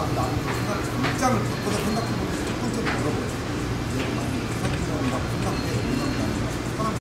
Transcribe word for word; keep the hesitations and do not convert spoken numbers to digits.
나도 생각 입장을 바꿔서 생각해보는 첫 번째로 물어보죠.